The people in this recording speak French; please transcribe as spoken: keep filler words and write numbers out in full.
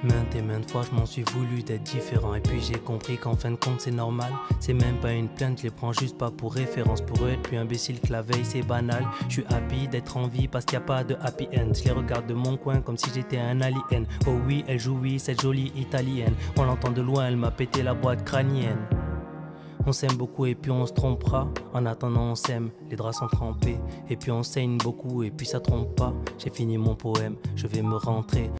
Maintes et maintes fois je m'en suis voulu d'être différent. Et puis j'ai compris qu'en fin de compte c'est normal. C'est même pas une plainte, je les prends juste pas pour référence. Pour eux être plus imbécile que la veille c'est banal. Je suis happy d'être en vie parce qu'il n'y a pas de happy end. Je les regarde de mon coin comme si j'étais un alien. Oh oui elle jouit cette jolie italienne. On l'entend de loin, elle m'a pété la boîte crânienne. On s'aime beaucoup et puis on se trompera. En attendant on s'aime, les draps sont trempés. Et puis on saigne beaucoup et puis ça trompe pas. J'ai fini mon poème, je vais me rentrer.